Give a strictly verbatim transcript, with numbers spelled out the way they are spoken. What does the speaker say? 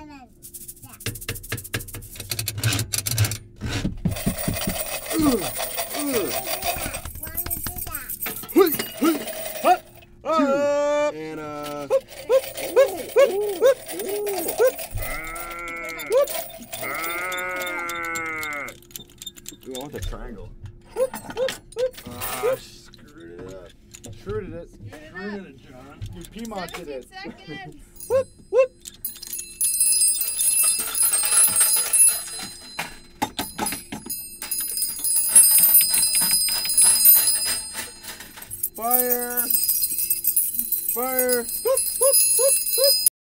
seven. Yeah. Ugh, ugh. Let me do that. Hey, hey. Huh? Two. Uh, And uh. Ooh, I want the triangle. Ah, screwed it up. Screwed it. Screwed it Screwed up. it, John. You P-monted seventeen it. seconds. Whoop, whoop. Fire. Fire. Whoop.